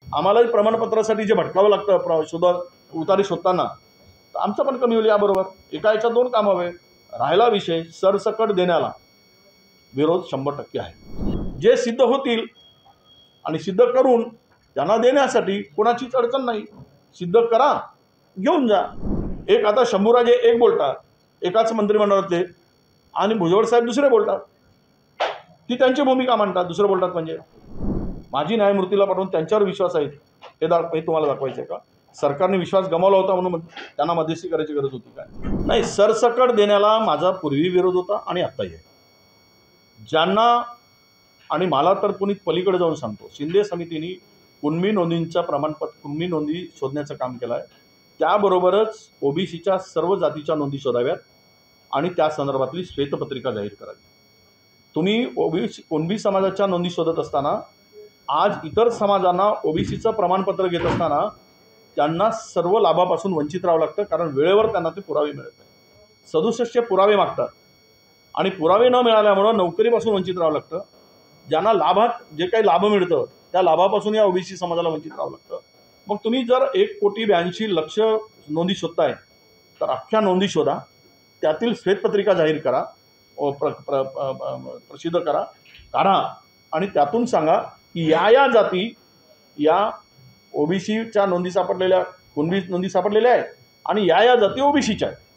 आम्हालाही प्रमाणपत्रासाठी जे भटकावं लागतं उतारी शोधताना, तर आमचं पण कमी होईल याबरोबर. एका याच्यात दोन कामं हवे. राहिला विषय सरसकट देण्याला विरोध 100% आहे. जे सिद्ध होतील आणि सिद्ध करून त्यांना देण्यासाठी कोणाचीच अडचण नाही. सिद्ध करा, घेऊन जा. एक आता शंभूराजे एक बोलतात, एकाच मंत्रिमंडळातले, आणि भुजबळ साहेब दुसरे बोलतात. ती त्यांची भूमिका मांडतात, दुसरे बोलतात. म्हणजे माजी न्यायमूर्तीला पाठवून त्यांच्यावर विश्वास आहे हे तुम्हाला दाखवायचं आहे का? सरकारने विश्वास गमावला होता म्हणून त्यांना मध्यस्थी करायची गरज होती काय? नाही, सरसकट देण्याला माझा पूर्वी विरोध होता आणि आत्ताही आहे. ज्यांना, आणि मला तर कुणी पलीकडे जाऊन सांगतो, शिंदे समितीने कुणबी नोंदींचं प्रमाणपत्र, कुणबी नोंदी शोधण्याचं काम केलं आहे. त्याबरोबरच ओबीसीच्या सर्व जातीच्या नोंदी शोधाव्यात आणि त्या संदर्भातली श्वेतपत्रिका जाहीर करावी. तुम्ही कुणबी समाजाच्या नोंदी शोधत असताना, आज इतर समाजांना ओबीसीचं प्रमाणपत्र घेत असताना त्यांना सर्व लाभापासून वंचित राहावं लागतं, कारण वेळेवर त्यांना ते पुरावे मिळत नाही. 67 पुरावे मागतात आणि पुरावे न मिळाल्यामुळं नोकरीपासून वंचित राहावं लागतं. ज्यांना लाभात जे काही लाभ मिळतं त्या लाभापासून या ओबीसी समाजाला वंचित राहावं लागतं. मग तुम्ही जर 1,82,00,000 नोंदी शोधताय, तर अख्ख्या नोंदी शोधा, त्यातील श्वेतपत्रिका जाहीर करा, प्रसिद्ध करा, काढा, आणि त्यातून सांगा की या जाती या ओबीसीच्या नोंदी सापडलेल्या, कुणबी नोंदी सापडलेल्या आहेत आणि या जाती ओबीसीच्या आहेत.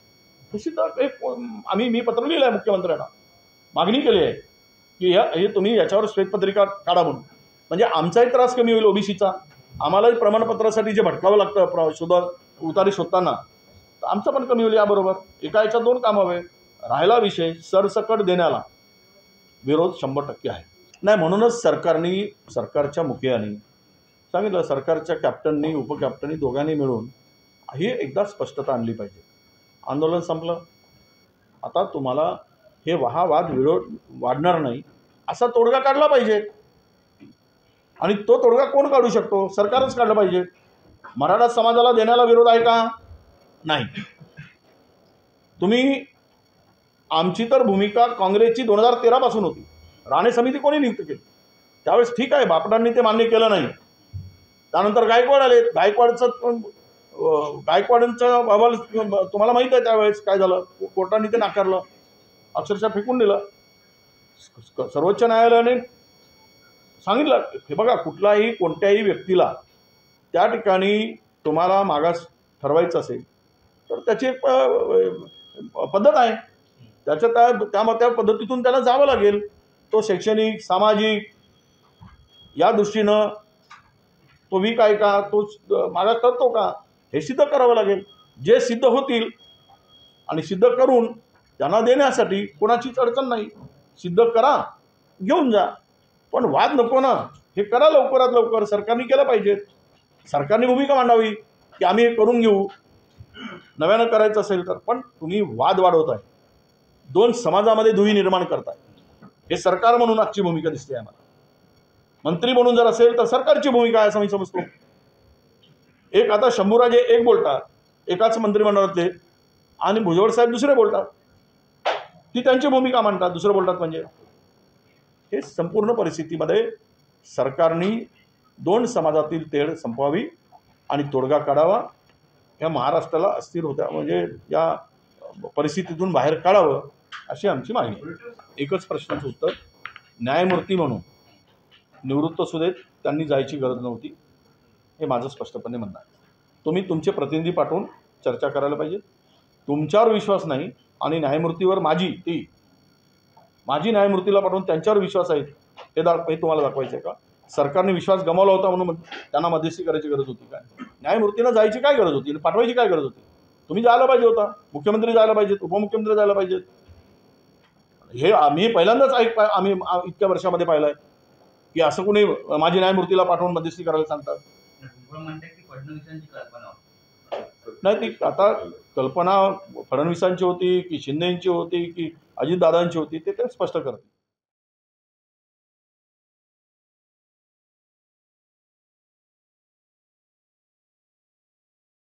मी पत्र लिहिलं आहे मुख्यमंत्र्यांना, मागणी केली आहे की हे तुम्ही याच्यावर श्वेतपत्रिका काढा म्हणून. म्हणजे आमचाही त्रास कमी होईल ओबीसीचा. आम्हालाही प्रमाणपत्रासाठी जे भटकावं लागतं उतारी शोधताना, तर आमचं पण कमी होईल याबरोबर. एका याच्यात दोन कामं हवे. राहिला विषय सरसकट देण्याला विरोध 100% आहे. नाही, म्हणूनच सरकारच्या मुखियांनी सांगितलं, सरकारच्या कॅप्टननी, उपकॅप्टननी दोघांनी मिळून ही एकदा स्पष्टता आणली पाहिजे. आंदोलन संपलं, आता तुम्हाला हा वाद वाढणार नाही असा तोडगा काढला पाहिजे. आणि तो तोडगा कोण काढू शकतो? सरकारच काढलं पाहिजे. मराठा समाजाला देण्याला विरोध आहे का? नाही. तुम्ही, आमची तर भूमिका काँग्रेसची 2013 पासून होती. राणे समिती कोणी नियुक्त केली त्यावेळेस ठीक आहे, बापटांनी ते मान्य केलं नाही. त्यानंतर गायकवाड आले. गायकवाडांचा अहवाल तुम्हाला माहीत आहे त्यावेळेस काय झालं. कोर्टाने ते नाकारलं, अक्षरशः फेकून दिलं. सर्वोच्च न्यायालयाने सांगितलं, हे बघा, कोणत्याही व्यक्तीला त्या ठिकाणी तुम्हाला मागास ठरवायचं असेल तर त्याची एक पद्धत आहे. त्या पद्धतीतून त्याला जावं लागेल. तो शैक्षणिक, सामाजिक या दृष्टीनं तो वीक आहे का, तो मागास करतो का, हे सिद्ध करावं लागेल. जे सिद्ध होतील आणि सिद्ध करून त्यांना देण्यासाठी कोणाचीच अडचण नाही. सिद्ध करा, घेऊन जा. पण वाद नको ना. हे करा लवकरात लवकर. सरकारने केलं पाहिजे. सरकारने भूमिका मांडावी की आम्ही हे करून घेऊ, नव्यानं करायचं असेल तर. पण तुम्ही वाद वाढवताय, दोन समाजामध्ये दुही निर्माण करताय. हे सरकार म्हणून आजची भूमिका दिसते आम्हाला. मंत्री म्हणून जर असेल तर सरकारची भूमिका आहे असं मी समजतो. एक आता शंभूराजे एक बोलतात, एकाच मंत्रिमंडळातले, आणि भुजबळ साहेब दुसरे बोलतात. ती त्यांची भूमिका मांडतात, दुसरे बोलतात. म्हणजे हे संपूर्ण परिस्थितीमध्ये सरकारने दोन समाजातील तेढ संपवावी आणि तोडगा काढावा. या महाराष्ट्राला अस्थिर होत्या म्हणजे या परिस्थितीतून बाहेर काढावं अशी आमची मागणी आहे. एकच प्रश्नाचं उत्तर, न्यायमूर्ती म्हणून निवृत्त सुदेत, त्यांनी जायची गरज नव्हती, हे माझं स्पष्टपणे म्हणणं आहे. तुम्ही तुमचे प्रतिनिधी पाठवून चर्चा करायला पाहिजे. तुमच्यावर विश्वास नाही आणि न्यायमूर्तीवर माजी न्यायमूर्तीला पाठवून त्यांच्यावर विश्वास आहे हे तुम्हाला दाखवायचं आहे का? सरकारने विश्वास गमावला होता म्हणून त्यांना मध्यस्थी करायची गरज होती काय? न्यायमूर्तींना जायची काय गरज होती? पाठवायची काय गरज होती? तुम्ही जायला पाहिजे होता. मुख्यमंत्री जायला पाहिजेत, उपमुख्यमंत्री जायला पाहिजेत. हे आम्ही पहिल्यांदाच आम्ही इतक्या वर्षामध्ये पाहिलं आहे की असं कोणी माजी न्यायमूर्तीला पाठवून मध्यस्थी करायला सांगतात. नाही, ती आता कल्पना फडणवीसांची होती की शिंदेंची होती की अजितदादांची होती ते स्पष्ट करतील.